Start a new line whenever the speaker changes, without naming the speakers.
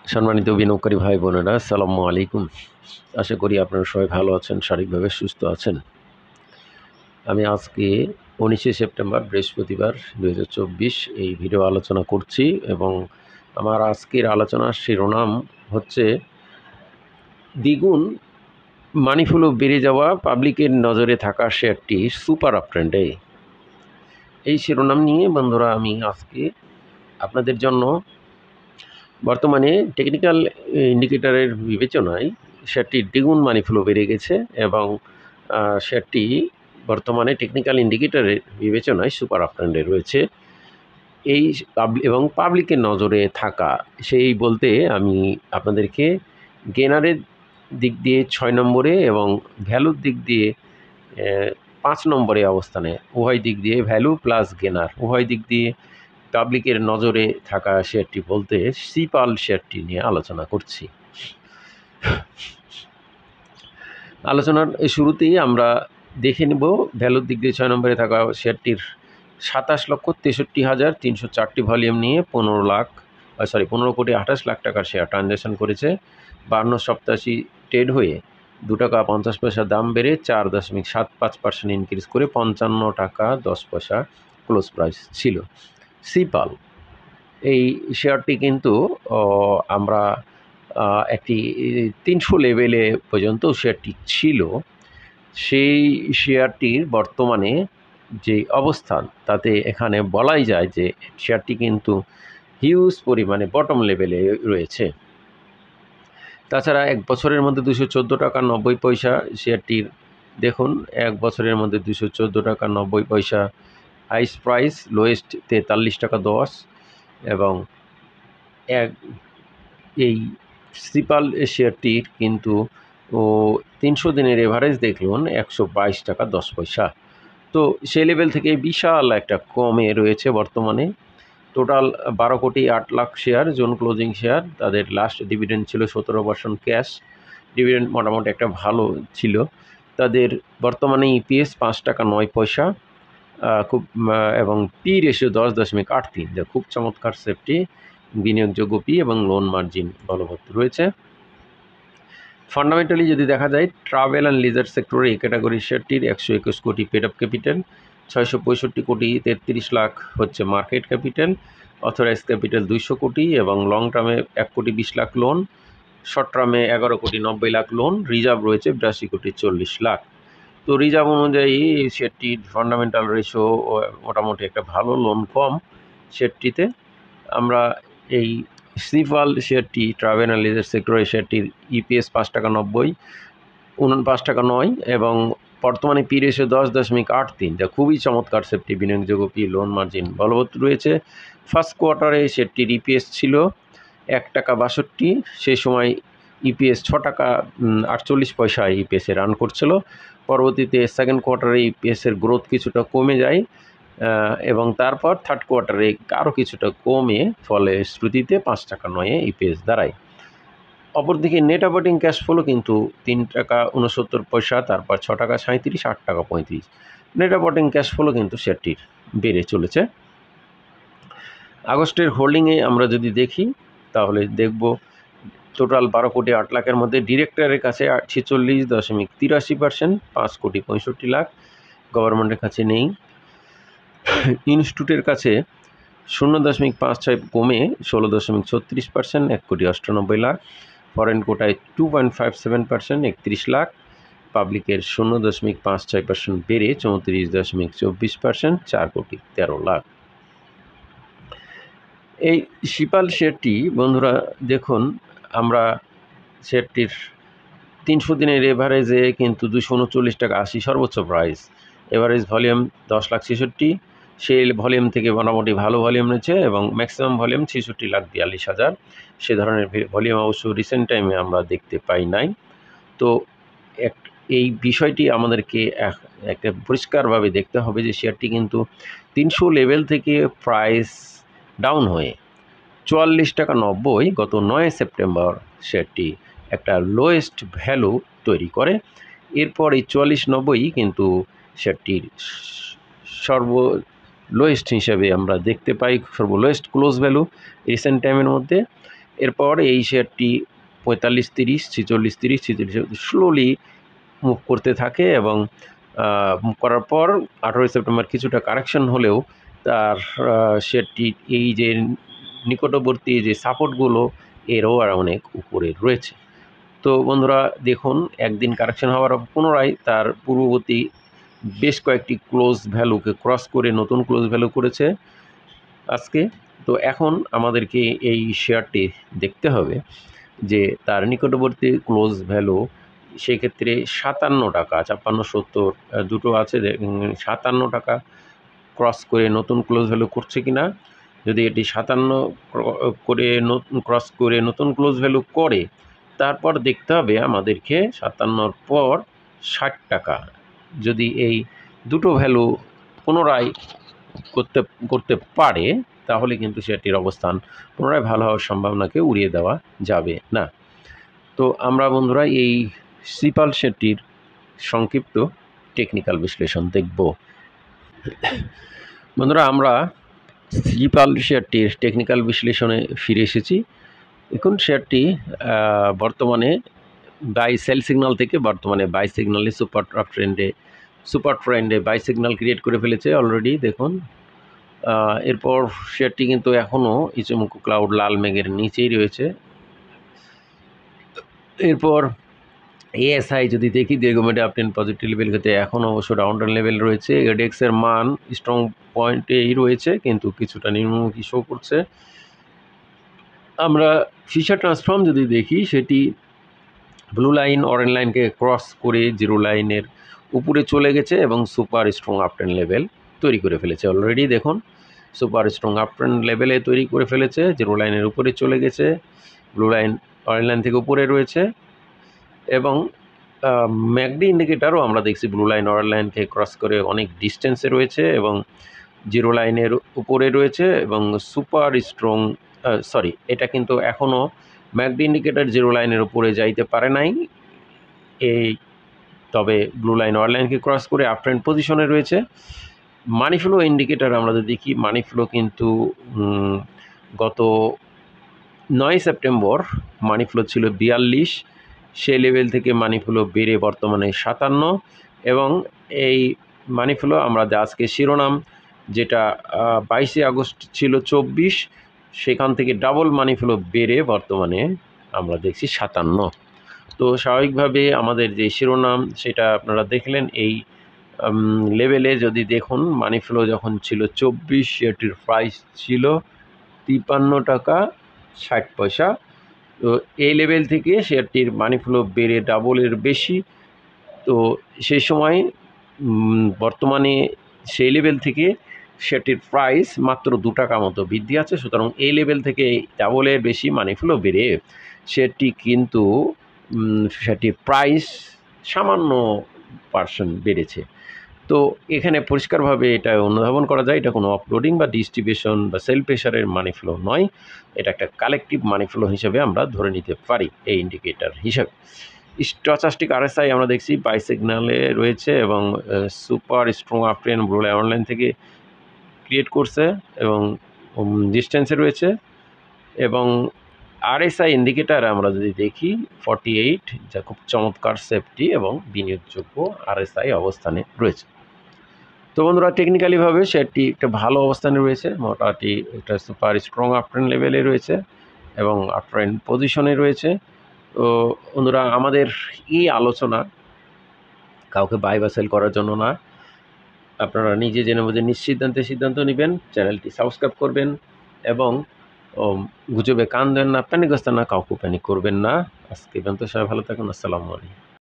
সম্মানিত বিনিয়োগকারী ভাই বোনেরা, আসসালামু আলাইকুম। আশা করি আপনারা সবাই ভালো আছেন, শারীরিকভাবে সুস্থ আছেন। আমি আজকে 19শে সেপ্টেম্বর বৃহস্পতিবার 2024 এই ভিডিও আলোচনা করছি এবং আমার আজকের আলোচনার শিরোনাম হচ্ছে দ্বিগুণ মানি ফ্লো বেড়ে যাওয়া পাবলিকের নজরে থাকা শেয়ারটি সুপার আপট্রেন্ডে। এই শিরোনাম নিয়ে বন্ধুরা আমি আজকে আপনাদের জন্য বর্তমানে টেকনিক্যাল ইন্ডিকেটরের বিবেচনায় শেয়ারটির দ্বিগুণ মানি ফ্লো বেড়ে গেছে এবং শেয়ারটি বর্তমানে টেকনিক্যাল ইন্ডিকেটরের বিবেচনায় সুপার আপট্রেন্ডে রয়েছে। এই এবং পাবলিকের নজরে থাকা সেই বলতে আমি আপনাদেরকে গেনারের দিক দিয়ে 6 নম্বরে এবং ভ্যালুর দিক দিয়ে 5 নম্বরে অবস্থানে, উভয় দিক দিয়ে ভ্যালু প্লাস গেনার উভয় দিক দিয়ে পাবলিকের নজরে থাকা শেয়ারটি বলতে সিপাল শেয়ারটি নিয়ে আলোচনা করছি। আলোচনার শুরুতেই আমরা দেখে নেব ভ্যালুর দিক দিয়ে 6 নম্বরে থাকা শেয়ারটির 27,63,304টি ভলিউম নিয়ে 15,28,00,000 টাকার শেয়ার ট্রানজ্যাকশন করেছে। 52 ট্রেড হয়ে 2 টাকা 50 পয়সা দাম বেড়ে 4.75% ইনক্রিজ করে 55 টাকা 10 পয়সা ক্লোজ প্রাইস ছিল। সিপাল এই শেয়ারটি কিন্তু আমরা একটি 300 লেভেলে পর্যন্ত শেয়ারটি ছিল। সেই শেয়ারটির বর্তমানে যে অবস্থান তাতে এখানে বলাই যায় যে শেয়ারটি কিন্তু হিউজ পরিমাণে বটম লেভেলে রয়েছে। তাছাড়া 1 বছরের মধ্যে 214 টাকা 90 পয়সা শেয়ারটির দেখুন, 1 বছরের মধ্যে 214 টাকা 90 পয়সা হাইস প্রাইস, লোয়েস্ট 43 টাকা 10 এবং এই সিপাল শেয়ারটির কিন্তু 300 দিনের এভারেজ দেখুন 122 টাকা 10 পয়সা। তো সেই লেভেল থেকে বিশাল একটা কমে রয়েছে বর্তমানে। টোটাল 12,08,00,000 শেয়ার, জোন ক্লোজিং শেয়ার। তাদের লাস্ট ডিভিডেন্ড ছিল 17% ক্যাশ ডিভিডেন্ড, মোটামুটি একটা ভালো ছিল। তাদের বর্তমানে ইপিএস 5 টাকা 9 পয়সা খুব এবং পি রেশিও 10.83, যা খুব চমৎকার সেফটি, বিনিয়োগযোগ্য পি এবং লোন মার্জিন বলবৎ রয়েছে। ফান্ডামেন্টালি যদি দেখা যায়, ট্রাভেল অ্যান্ড লিজার সেক্টরে এই ক্যাটাগরি শেয়ারটির 121 কোটি পেড আপ ক্যাপিটাল, 665 কোটি 33 লাখ হচ্ছে মার্কেট ক্যাপিটাল, অথরাইজ ক্যাপিটাল 200 কোটি এবং লং টার্মে 1 কোটি 20 লাখ লোন, শর্ট টার্মে 11 কোটি 90 লাখ লোন, রিজার্ভ রয়েছে 82 কোটি 40 লাখ। তো রিজার্ভ অনুযায়ী শেয়ারটির ফান্ডামেন্টাল রেশিও মোটামুটি একটা ভালো, লোন কম শেয়ারটিতে। আমরা এই সিপাল শেয়ারটি ট্রাভেল অ্যান্ড লিজার সেক্টরের শেয়ারটির ইপিএস 5 টাকা 90, 49 টাকা 9 এবং বর্তমানে পি রেশিও 10.83, যা খুবই চমৎকার সেফটি, বিনিয়োগযোগ্য পি, লোন মার্জিন বলবৎ রয়েছে। ফার্স্ট কোয়ার্টারে শেয়ারটির ইপিএস ছিল 1 টাকা 62, সেই সময় ইপিএস 6 টাকা 48 পয়সায় ইপিএসে রান করছিল। পরবর্তীতে সেকেন্ড কোয়ার্টারে ইপিএসের গ্রোথ কিছুটা কমে যায় এবং তারপর থার্ড কোয়ার্টারে আরও কিছুটা কমে, ফলে শ্রুতিতে 5 টাকা 9 ইপিএস দাঁড়ায়। অপরদিকে নেট অপারেটিং ক্যাশ ফ্লো কিন্তু 3 টাকা 69 পয়সা, তারপর 6 টাকা 37, 8 টাকা 35। নেট অপারেটিং ক্যাশ ফ্লো কিন্তু শেয়ারটির বেড়ে চলেছে। আগস্টের হোল্ডিংয়ে আমরা যদি দেখি তাহলে দেখব টোটাল 12,08,00,000-এর মধ্যে ডিরেক্টরের কাছে 46.83%, 5 কোটি 65 লাখ গভর্নমেন্টের কাছে নেই। ইনস্টিটিউটের কাছে 0.56 কমে 16.36%, 1 কোটি 98 লাখ। ফরেন কোটায় 2.57%, 31 লাখ। পাবলিকের 0.56% বেড়ে 34.24%, 4 কোটি 13 লাখ। এই সিপাল শেয়ারটি বন্ধুরা দেখুন, আমরা শেয়ারটির 300 দিনের এভারেজে কিন্তু 239 টাকা 80 সর্বোচ্চ প্রাইস, এভারেজ ভলিউম 10,66,000, সেই ভলিউম থেকে মোটামুটি ভালো ভলিউম রয়েছে এবং ম্যাক্সিমাম ভলিউম 66,42,000। সে ধরনের ভলিউম অবশ্য রিসেন্ট টাইমে আমরা দেখতে পাই নাই। তো এই বিষয়টি আমাদেরকে একটা পরিষ্কারভাবে দেখতে হবে যে শেয়ারটি কিন্তু 300 লেভেল থেকে প্রাইস ডাউন হয়ে 44 টাকা 90 গত 9 সেপ্টেম্বর শেয়ারটি একটা লোয়েস্ট ভ্যালু তৈরি করে। এরপর এই 44.90 কিন্তু শেয়ারটির লোয়েস্ট হিসেবে আমরা দেখতে পাই, সর্বলোয়েস্ট ক্লোজ ভ্যালু রিসেন্ট টাইমের মধ্যে। এরপর এই শেয়ারটি 45-30, 46-30, 46 স্লোলি মুভ করতে থাকে এবং মুভ করার পর 18 সেপ্টেম্বর কিছুটা কারেকশন হলেও তার শেয়ারটি এই যে নিকটবর্তী যে সাপোর্টগুলো এরও আর অনেক উপরে রয়েছে। তো বন্ধুরা দেখুন, একদিন কারেকশন হওয়ার পুনরায় তার পূর্ববর্তী বেশ কয়েকটি ক্লোজ ভ্যালুকে ক্রস করে নতুন ক্লোজ ভ্যালু করেছে আজকে। তো এখন আমাদেরকে এই শেয়ারটি দেখতে হবে যে তার নিকটবর্তী ক্লোজ ভ্যালু সেক্ষেত্রে 57 টাকা, 56-70 দুটো আছে, 57 টাকা ক্রস করে নতুন ক্লোজ ভ্যালু করছে কিনা। যদি এটি 57 করে ক্রস করে নতুন ক্লোজ ভ্যালু করে, তারপর দেখতে হবে আমাদেরকে 57-র পর 60 টাকা যদি এই দুটো ভ্যালু পুনরায় করতে পারে, তাহলে কিন্তু সেটির অবস্থান পুনরায় ভালো হওয়ার সম্ভাবনাকে উড়িয়ে দেওয়া যাবে না। তো আমরা বন্ধুরা এই সিপাল শেয়ারটির সংক্ষিপ্ত টেকনিক্যাল বিশ্লেষণ দেখব। বন্ধুরা আমরা সিপাল শেয়ারটির টেকনিক্যাল বিশ্লেষণে ফিরে এসেছি। এখন শেয়ারটি বর্তমানে বাই সেল সিগন্যাল থেকে বর্তমানে বাই সিগন্যালে সুপার ট্রেন্ডে বাই সিগন্যাল ক্রিয়েট করে ফেলেছে অলরেডি দেখুন। এরপর শেয়ারটি কিন্তু এখনও ইচুমুকু ক্লাউড লাল মেঘের নিচেই রয়েছে। এরপর এএসআই যদি দেখি দীর্ঘমেয়াদী আপট্রেন্ড পজিটিভ লেভেল ক্ষেত্রে এখন অবশ্য ডাউন ট্রেন্ড লেভেল রয়েছে। এডেক্সের মান স্ট্রং পয়েন্টেই রয়েছে কিন্তু কিছুটা নিম্নমুখী শো করছে। আমরা ফিচার ট্রান্সফর্ম যদি দেখি সেটি ব্লু লাইন অরেঞ্জ লাইনকে ক্রস করে জিরো লাইনের উপরে চলে গেছে এবং সুপার স্ট্রং আপট্রেন্ড লেভেল তৈরি করে ফেলেছে অলরেডি দেখুন। সুপার স্ট্রং আপট্রেন্ড লেভেলে তৈরি করে ফেলেছে, জিরো লাইনের উপরে চলে গেছে, ব্লু লাইন অরেঞ্জ লাইন থেকে উপরে রয়েছে এবং ম্যাকডি ইন্ডিকেটারও আমরা দেখছি ব্লু লাইন অরেঞ্জ লাইনকে ক্রস করে অনেক ডিস্টেন্সে রয়েছে এবং জিরো লাইনের উপরে রয়েছে এবং সুপার স্ট্রং এটা কিন্তু এখনও ম্যাকডি ইন্ডিকেটার জিরো লাইনের উপরে যাইতে পারে নাই, তবে ব্লু লাইন অরেঞ্জ লাইনকে ক্রস করে আপ ট্রেন্ড পজিশনে রয়েছে। মানি ফ্লো ইন্ডিকেটার আমরা যদি দেখি, মানি ফ্লো কিন্তু গত 9 সেপ্টেম্বর মানি ফ্লো ছিল 42, সেই লেভেল থেকে মানি ফ্লো বেড়ে বর্তমানে 57 এবং এই মানি ফ্লো আমরা আজকে শিরোনাম যেটা 22 আগস্ট ছিল 24, সেখান থেকে ডাবল মানি ফ্লো বেড়ে বর্তমানে আমরা দেখছি 57। তো স্বাভাবিকভাবে আমাদের যে শিরোনাম সেটা আপনারা দেখলেন এই লেভেলে যদি দেখুন মানি ফ্লো যখন ছিল 24, সেটির প্রাইস ছিল 53 টাকা 60 পয়সা। তো এই লেভেল থেকে শেয়ারটির মানি ফ্লো বেড়ে ডাবলের বেশি। তো সেই সময় বর্তমানে সেই লেভেল থেকে শেয়ারটির প্রাইস মাত্র 2 টাকা মতো বৃদ্ধি আছে। সুতরাং এই লেভেল থেকে ডাবলের বেশি মানি ফ্লো বেড়ে শেয়ারটি কিন্তু সেটির প্রাইস সামান্য % বেড়েছে। তো এখানে পরিষ্কারভাবে এটা অনুধাবন করা যায় এটা কোনো অফলোডিং বা ডিস্ট্রিবিউশন বা সেল প্রেশারের মানি ফ্লো নয়, এটা একটা কালেকটিভ মানি ফ্লো হিসেবে আমরা ধরে নিতে পারি এই ইন্ডিকেটর হিসাবে। স্টচাস্টিক আরএসআই আমরা দেখছি বাই সিগন্যালে রয়েছে এবং super strong up trend blue line online থেকে ক্রিয়েট করছে এবং ডিস্টেন্সে রয়েছে এবং আরএসআই ইন্ডিকেটার আমরা যদি দেখি 48, যা খুব চমৎকার সেফটি এবং বিনিয়োগযোগ্য আরএসআই অবস্থানে রয়েছে। তো বন্ধুরা টেকনিক্যালিভাবে শেয়ারটি একটা ভালো অবস্থানে রয়েছে, মোটামুটি একটা সুপার স্ট্রং আপট্রেন্ড লেভেলে রয়েছে এবং আপট্রেন্ড পজিশনে রয়েছে। তো বন্ধুরা আমাদের এই আলোচনা কাউকে বাই বা সেল করার জন্য না, আপনারা নিজে জেনে বুঝে সিদ্ধান্ত নেবেন। চ্যানেলটি সাবস্ক্রাইব করবেন এবং গুজবে কান দেন না, প্যানিকগ্রস্ত না, কাউকে প্যানিক করবেন না। আজকে পর্যন্ত সবাই ভালো থাকুন। আসসালামু আলাইকুম।